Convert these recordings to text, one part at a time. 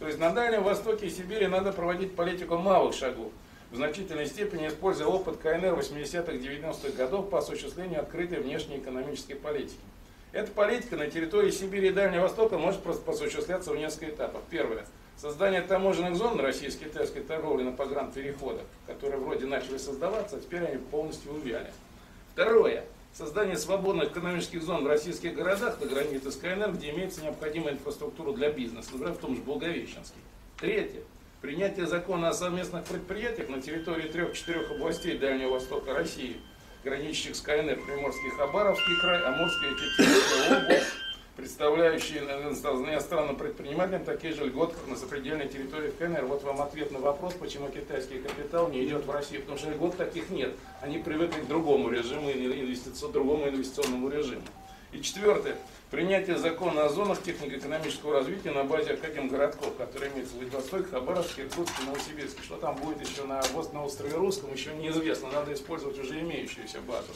есть на Дальнем Востоке и Сибири надо проводить политику малых шагов, в значительной степени используя опыт КНР 80-х, 90-х годов по осуществлению открытой внешнеэкономической политики. Эта политика на территории Сибири и Дальнего Востока может просто осуществляться в несколько этапов. Первое. Создание таможенных зон на российско-китайской торговле на погранпереходах, которые вроде начали создаваться, а теперь они полностью увяли. Второе. Создание свободных экономических зон в российских городах на границе с КНР, где имеется необходимая инфраструктура для бизнеса, например, в том же Благовещенске. Третье. Принятие закона о совместных предприятиях на территории 3-4 областей Дальнего Востока России, граничащих с КНР, Приморский, Хабаровский край, Амурская и Читинская область, представляющие иностранным предпринимателям такие же льготы, как на сопредельной территории КНР. Вот вам ответ на вопрос, почему китайский капитал не идет в Россию. Потому что льгот таких нет. Они привыкли к другому режиму, другому инвестиционному режиму. И четвертое. Принятие закона о зонах технико-экономического развития на базе академгородков, которые имеются в Владивостоке, Хабаровске, Иркутске, Новосибирске. Что там будет еще на острове Русском, еще неизвестно. Надо использовать уже имеющуюся базу.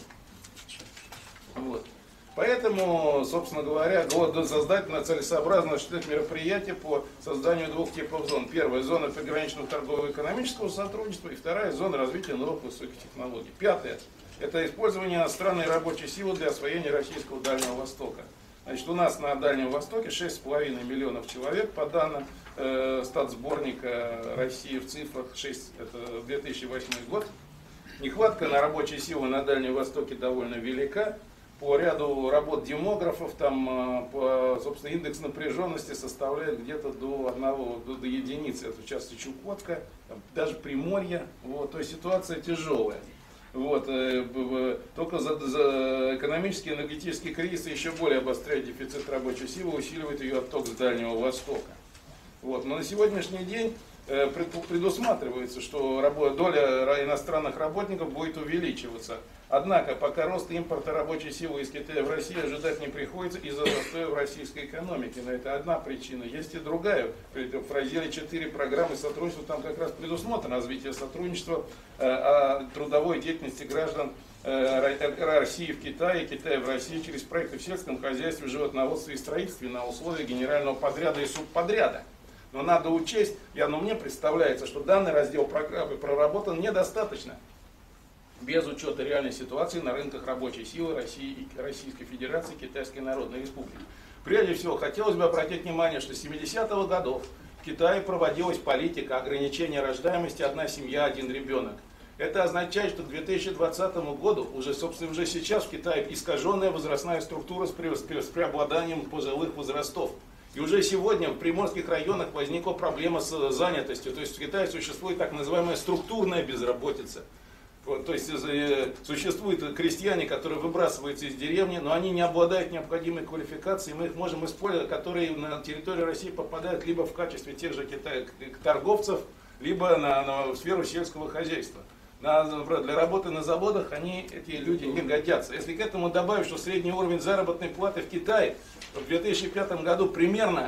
Вот. Поэтому, собственно говоря, создать целесообразно осуществлять мероприятия по созданию двух типов зон. Первая зона приграничного торгово-экономического сотрудничества и вторая зона развития новых высоких технологий. Пятое. Это использование иностранной рабочей силы для освоения российского Дальнего Востока. Значит, у нас на Дальнем Востоке 6,5 миллионов человек, по данным статсборника России в цифрах, это 2008 год. Нехватка на рабочей силы на Дальнем Востоке довольно велика. По ряду работ демографов, там, собственно, индекс напряженности составляет где-то до единицы. Это в частности Чукотка, даже Приморье. Вот, то есть ситуация тяжелая. Вот, только за экономический и энергетический кризис еще более обостряет дефицит рабочей силы, усиливает ее отток с Дальнего Востока. Вот, но на сегодняшний день предусматривается, что доля иностранных работников будет увеличиваться. Однако, пока рост импорта рабочей силы из Китая в Россию ожидать не приходится из-за застоя в российской экономике. Но это одна причина. Есть и другая. В разделе 4 программы сотрудничества там как раз предусмотрено развитие сотрудничества о трудовой деятельности граждан России в Китае, Китая в России через проекты в сельском хозяйстве, животноводстве и строительстве на условиях генерального подряда и субподряда. Но надо учесть, мне представляется, что данный раздел программы проработан недостаточно, без учета реальной ситуации на рынках рабочей силы России и Российской Федерации, Китайской Народной Республики. Прежде всего, хотелось бы обратить внимание, что с 70-х годов в Китае проводилась политика ограничения рождаемости «одна семья, один ребенок». Это означает, что к 2020 году, уже сейчас в Китае искаженная возрастная структура с преобладанием пожилых возрастов. И уже сегодня в приморских районах возникла проблема с занятостью. То есть в Китае существует так называемая структурная безработица. То есть существуют крестьяне, которые выбрасываются из деревни, но они не обладают необходимой квалификацией, мы их можем использовать, которые на территорию России попадают либо в качестве тех же торговцев, либо в сферу сельского хозяйства. Для работы на заводах эти люди не годятся. Если к этому добавить, что средний уровень заработной платы в Китае в 2005 году примерно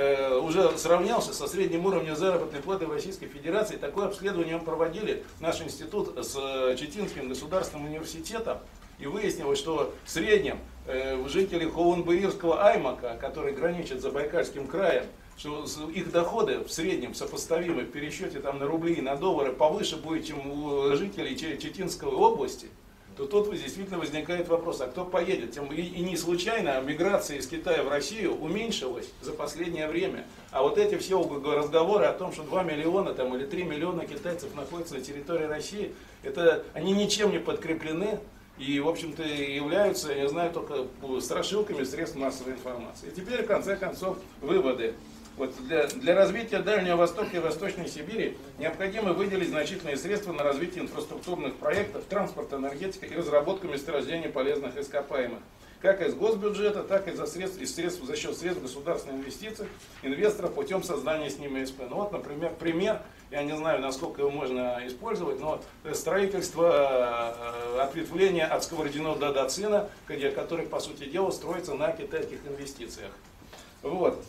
уже сравнялся со средним уровнем заработной платы в Российской Федерации. Такое обследование мы проводили, наш институт с Читинским государственным университетом, и выяснилось, что в среднем жители Холунбаирского аймака, который граничит с Забайкальским краем, что их доходы в среднем сопоставимы в пересчете на рубли и на доллары повыше будет, чем у жителей Читинской области, то тут действительно возникает вопрос, а кто поедет? И не случайно миграция из Китая в Россию уменьшилась за последнее время. А вот эти все разговоры о том, что 2 миллиона или 3 миллиона китайцев находятся на территории России, они ничем не подкреплены и, в общем-то, являются, я знаю, только страшилками средств массовой информации. И теперь, в конце концов, выводы. Вот для развития Дальнего Востока и Восточной Сибири необходимо выделить значительные средства на развитие инфраструктурных проектов, транспорта, энергетики и разработку месторождений полезных ископаемых. Как из госбюджета, так и за счет средств государственных инвестиций инвесторов путем создания с ними СП. Ну вот, например, пример, я не знаю, насколько его можно использовать, но строительство ответвления от Сковородино до Дацина, который, по сути дела, строится на китайских инвестициях. Вот.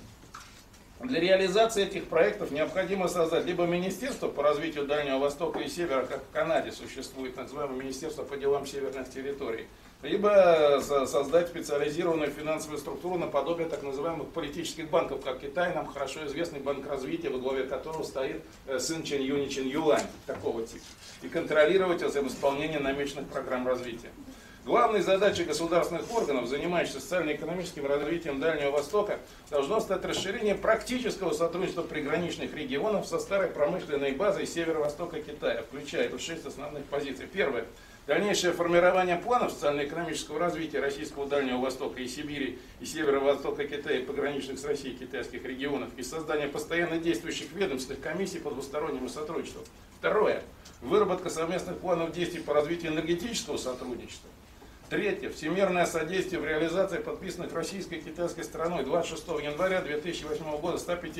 Для реализации этих проектов необходимо создать либо Министерство по развитию Дальнего Востока и Севера, как в Канаде существует, называемое Министерство по делам северных территорий, либо создать специализированную финансовую структуру наподобие так называемых политических банков, как Китай, нам хорошо известный банк развития, во главе которого стоит сын Чен Юни Чен Юлань, такого типа, и контролировать исполнение намеченных программ развития. Главной задачей государственных органов, занимающихся социально-экономическим развитием Дальнего Востока, должно стать расширение практического сотрудничества приграничных регионов со старой промышленной базой северо-востока Китая, включая 6 основных позиций. Первое. Дальнейшее формирование планов социально-экономического развития Российского Дальнего Востока и Сибири и Северо-Востока Китая и пограничных с Россией китайских регионов и создание постоянно действующих ведомственных комиссий по двустороннему сотрудничеству. Второе. Выработка совместных планов действий по развитию энергетического сотрудничества. Третье. Всемирное содействие в реализации подписанных российской и китайской стороной 26 января 2008 года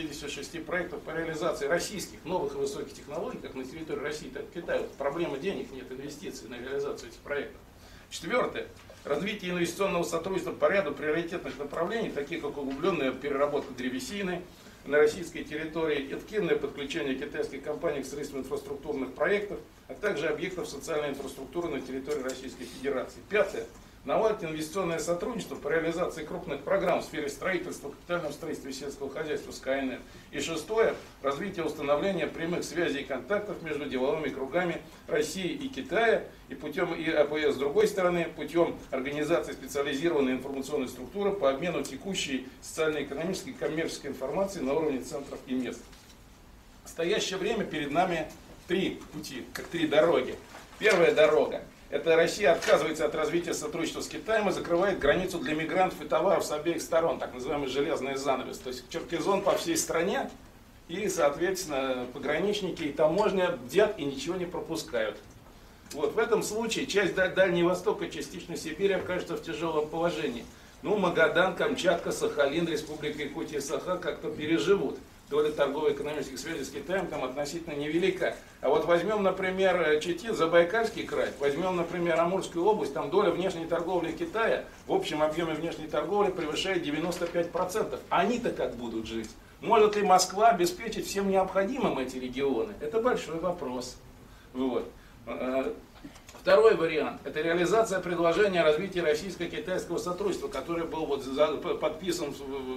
156 проектов по реализации российских новых и высоких технологий, как на территории России, так и Китая. Проблема денег, нет инвестиций на реализацию этих проектов. Четвертое. Развитие инвестиционного сотрудничества по ряду приоритетных направлений, таких как углубленная переработка древесины на российской территории, эффективное подключение китайских компаний к строительству инфраструктурных проектов, а также объектов социальной инфраструктуры на территории Российской Федерации. Пятое. Наладить инвестиционное сотрудничество по реализации крупных программ в сфере строительства, капитального строительства и сельского хозяйства с КНР. И шестое. Развитие установления прямых связей и контактов между деловыми кругами России и Китая и путем с другой стороны, путем организации специализированной информационной структуры по обмену текущей социально-экономической и коммерческой информации на уровне центров и мест. В настоящее время перед нами три пути, как три дороги. Первая дорога. Это Россия отказывается от развития сотрудничества с Китаем и закрывает границу для мигрантов и товаров с обеих сторон, так называемый железный занавес. То есть черкизон по всей стране, и, соответственно, пограничники и таможня бдят и ничего не пропускают. Вот, в этом случае часть Дальнего Востока, частично Сибирь окажется в тяжелом положении. Ну, Магадан, Камчатка, Сахалин, Республика Якутия и Саха как-то переживут. Доля торгово-экономических связей с Китаем там относительно невелика. А вот возьмем, например, Читин, Забайкальский край, возьмем, например, Амурскую область, там доля внешней торговли Китая в общем объеме внешней торговли превышает 95%. Они-то как будут жить? Может ли Москва обеспечить всем необходимым эти регионы? Это большой вопрос. Вот. Второй вариант – это реализация предложения о развитии российско-китайского сотрудничества, которое был вот подписан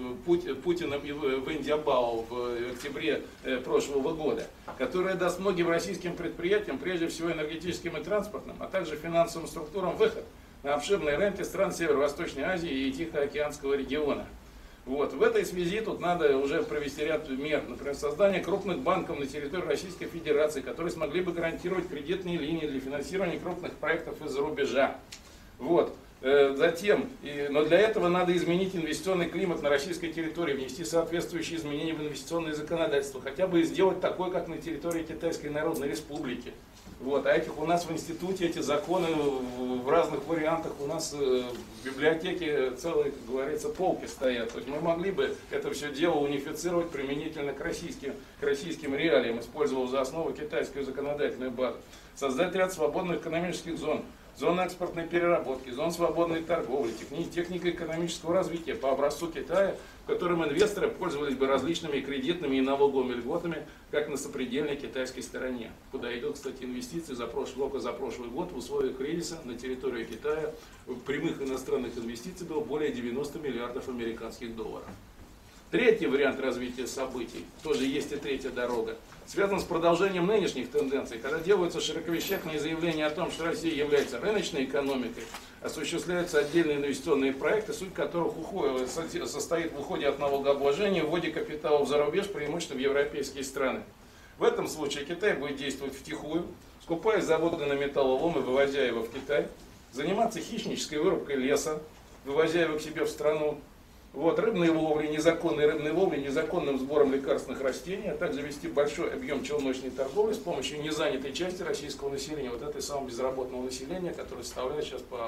Путиным в Иньябао в октябре прошлого года, которое даст многим российским предприятиям, прежде всего энергетическим и транспортным, а также финансовым структурам выход на обширные рынки стран Северо-Восточной Азии и Тихоокеанского региона. Вот. В этой связи тут надо уже провести ряд мер. Например, создание крупных банков на территории Российской Федерации, которые смогли бы гарантировать кредитные линии для финансирования крупных проектов из-за рубежа. Вот. Затем, но для этого надо изменить инвестиционный климат на российской территории, внести соответствующие изменения в инвестиционное законодательство, хотя бы сделать такое, как на территории Китайской Народной Республики. Вот. А этих у нас в институте, эти законы в разных вариантах, у нас в библиотеке целые, как говорится, полки стоят. То есть мы могли бы это все дело унифицировать применительно к российским реалиям, использовав за основу китайскую законодательную базу. Создать ряд свободных экономических зон, зон экспортной переработки, зон свободной торговли, технико-экономического развития по образцу Китая, в котором инвесторы пользовались бы различными кредитными и налоговыми льготами, как на сопредельной китайской стороне, куда идут, кстати, инвестиции только за прошлый год в условиях кризиса на территории Китая прямых иностранных инвестиций было более 90 миллиардов американских долларов. Третий вариант развития событий, тоже есть и третья дорога, связан с продолжением нынешних тенденций, когда делаются широковещательные заявления о том, что Россия является рыночной экономикой, осуществляются отдельные инвестиционные проекты, суть которых состоит в уходе от налогообложения, вводе капиталов за рубеж, преимущественно в европейские страны. В этом случае Китай будет действовать втихую, скупая заводы на металлолом и вывозя его в Китай, заниматься хищнической вырубкой леса, вывозя его к себе в страну, вот, рыбной ловли, незаконной рыбной ловли, незаконным сбором лекарственных растений, а также вести большой объем челночной торговли с помощью незанятой части российского населения, вот этой самого безработного населения, которое составляет сейчас по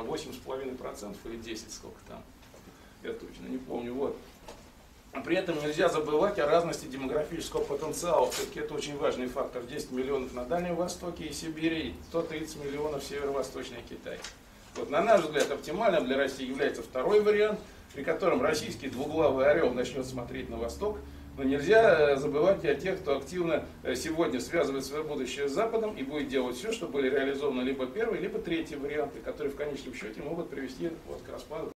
8,5% или 10, сколько там, я точно не помню. Вот. А при этом нельзя забывать о разности демографического потенциала, все-таки это очень важный фактор. 10 миллионов на Дальнем Востоке и Сибири, 130 миллионов в Северо-Восточной Китае. Вот, на наш взгляд, оптимальным для России является второй вариант, при котором российский двуглавый орел начнет смотреть на восток, Но нельзя забывать и о тех, кто активно сегодня связывает свое будущее с Западом и будет делать все, чтобы были реализованы либо первый, либо третий варианты, которые в конечном счете могут привести вот к распаду.